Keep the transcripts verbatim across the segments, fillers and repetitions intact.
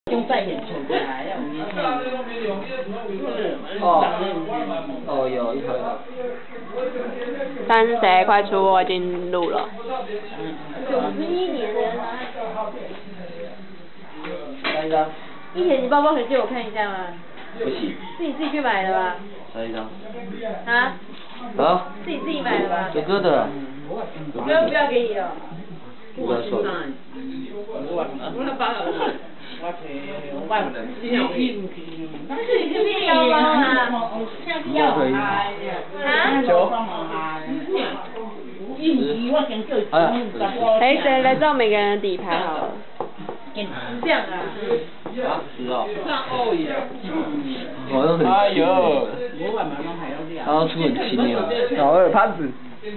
用再演出过来，要五年前。 哦，哦有一条的。 三十谁快出，我已经录了。 九十一年的。 来一张。 一田，你包包可以借我看一下吗？ 不行。 是你自己去买的吧？ 来一张。 啊？ 啊？ 是你自己买的吧？ 哥哥的。 哥不要给你哦。 不要说。 我那包了。我去，我办不了。你你这是你是变腰包啊？ 要可以。 啊？ 哎，谁来照每个人的底牌好了？ 这样啊？ 啊，是哦。 上欧耶。 我都很。哎呦。他要出很轻的。老二潘子。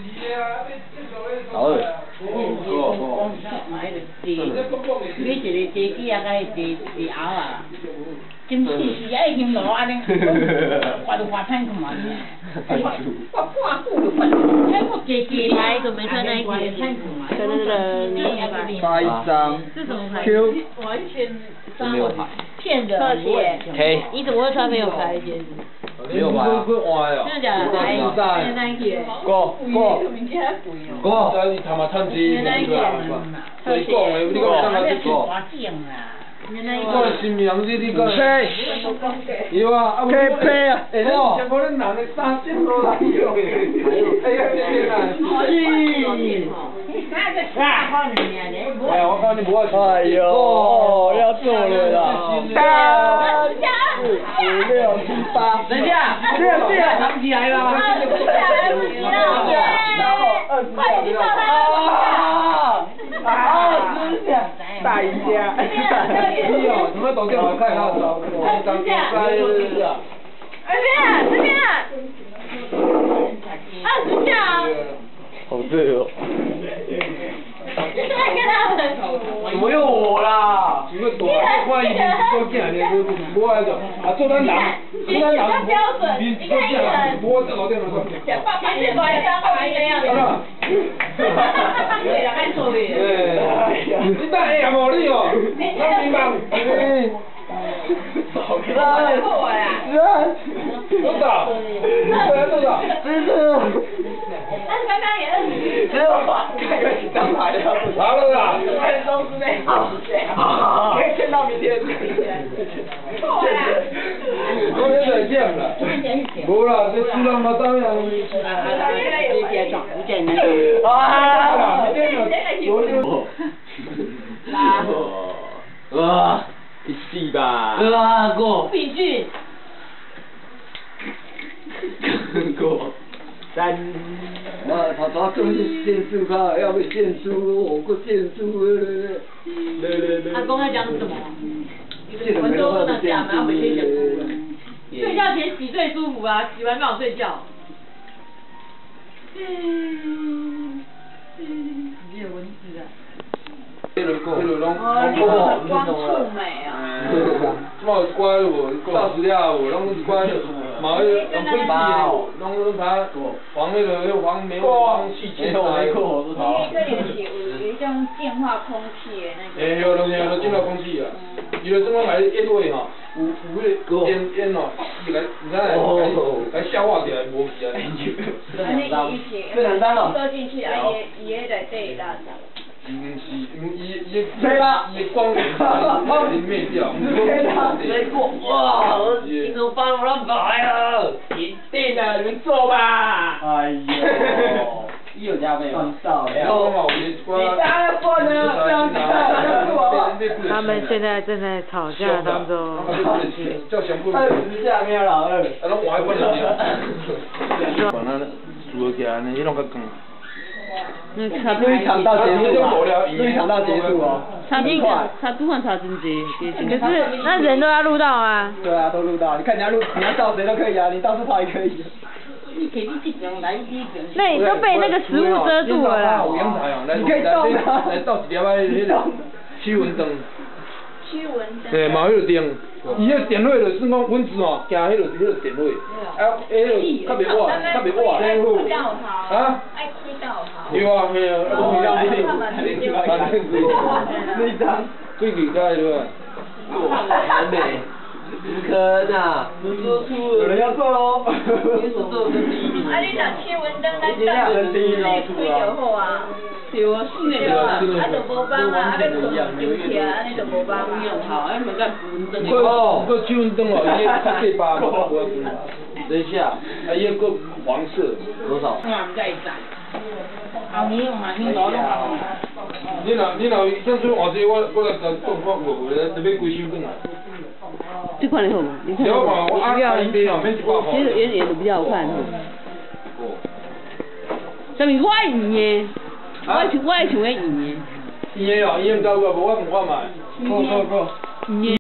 老二。 我买个鸡，买一个鸡鸡啊，甲迄鸡鸡鸭啊，真死死啊，已经落安尼，我都发喷看嘛。我半久就发，哎，我鸡鸡来都没穿那一件， 噔噔噔。 发一张。 是什么牌 Q。 完全没有牌。 骗人。 特写。 K。 你怎么会穿没有牌的鞋子？ 没有牌。 真的假的？来，Nike。 过过过。 在你他妈趁钱，你个你讲的，你讲啥个过？我新娘子你讲。 K。 有啊，啊 K P 啊，哎喏。 像我们男的三千多来有。哎呀，天哪！ 是。 哎，我讲你不要。 哎呦，要做了啦！三、四、五、六、七、八。 等一下， 这样这样藏起来了。 二十下，不行了，快去照他。 二十下，大赢家。 你哦，怎么抖电话看他手？ 二十下。二十下，这边。二十下。 好热哦。 现在跟他们。 怎么又我啦？ 几个大快一做进来的，我来着，啊做咱人，做咱人，你做进来，我这老电脑说。 前面乖张牌那样的。 对了，爱做的。 哎，你大哎呀，无你哦，咱明白。哎。 好可爱。我呀。 多少？多少多少？ 真是。 但是刚刚也二十。 没有吧？开个几张牌了。 好了啦。 三周之内。好。可以签到明天。 错呀。 昨天才见了。无啦，这输了嘛当然。 啊！哇！第四吧。啊过。 比俊。 过。三。我他他就是限速卡，要被限速，我不限速了。 阿公在讲什么？ 我们都不能讲，然后回去讲书了。睡觉前洗最舒服啊，洗完刚好睡觉。嗯嗯，没有文字啊。 迄落迄落拢哦，你很光触美啊。 即马有乖无，到时了无，拢是乖，嘛迄用飞机的，拢拢拍黄迄个迄黄梅黄细节啊。 你一个练习有有一种净化空气的那个。 哎，有拢有净化空气啊，伊就怎么来烟味吼，有有迄个烟烟哦，伊来你看来来消化掉无味啊。 安尼一起，收进去，啊伊伊迄内底拉上。 毋是，伊伊伊光给灭掉。 结果哇，你怎么翻我乱牌了？一定的，你们做吧。哎呦，一有加倍吗？少了。 你当然不能这样看。 他们现在正在吵架当中。 二十下没有老二。 啊，拢换一份了。把那煮起来呢，迄种较光。 嗯， 录一场到结束啊！录一场到结束哦。 差一个，差不管差真济，可是那人都要录到啊。 对啊，都录到。你看你要录，你要照谁都可以啊，你到处跑也可以。 你给你这种来一个。 那你都被那个食物遮住了啦。 你可以动啊。 来倒一粒仔迄个驱蚊灯。 驱蚊灯。 对，嘛有迄个灯，伊迄个电火就是讲蚊子哦，惊迄个迄个电火，啊，迄个较袂活，较袂活。 爱开道袍。 啊？ 爱开道袍。 对啊，嘿啊，啊， 他们直接。 那一张，几几盖对吧？ 完美。不可能啊！有人要做喽！你所做的跟第一名。 啊，你若去文登来等，内开就好啊。 对啊，是的。 对啊，啊就无帮啊，啊要困就起啊，安尼就无帮啊。 好，哎，问个文登的。 哦，个九分钟哦，伊较细巴嘛，无要分。等一下，啊，伊个黄色多少？ 我唔知在。后年嘛，你攞落去。 你若你若像做换这，我我来讲讲我我我特别几手顿啊。 这款的好吗？你看， 我我比较， 其实演演的比较好看。什么我爱你耶？我爱我爱像个演的。 演哦，演到我无我唔看嘛。 演。